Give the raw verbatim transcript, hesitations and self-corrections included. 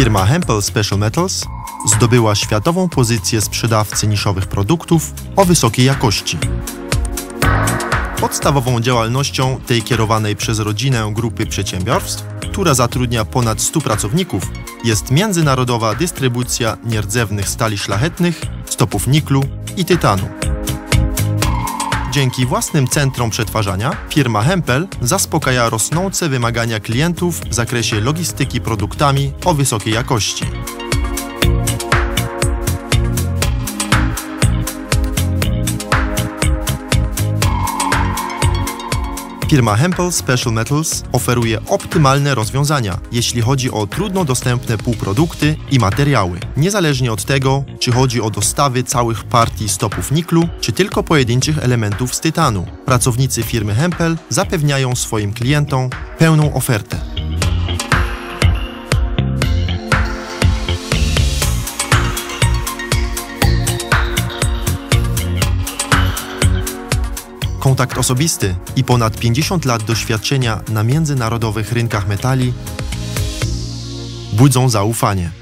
Firma Hempel Special Metals zdobyła światową pozycję sprzedawcy niszowych produktów o wysokiej jakości. Podstawową działalnością tej kierowanej przez rodzinę grupy przedsiębiorstw, która zatrudnia ponad stu pracowników, jest międzynarodowa dystrybucja nierdzewnych stali szlachetnych, stopów niklu i tytanu. Dzięki własnym centrom przetwarzania firma Hempel zaspokaja rosnące wymagania klientów w zakresie logistyki produktami o wysokiej jakości. Firma Hempel Special Metals oferuje optymalne rozwiązania, jeśli chodzi o trudno dostępne półprodukty i materiały. Niezależnie od tego, czy chodzi o dostawy całych partii stopów niklu, czy tylko pojedynczych elementów z tytanu, pracownicy firmy Hempel zapewniają swoim klientom pełną ofertę. Kontakt osobisty i ponad pięćdziesiąt lat doświadczenia na międzynarodowych rynkach metali budzą zaufanie.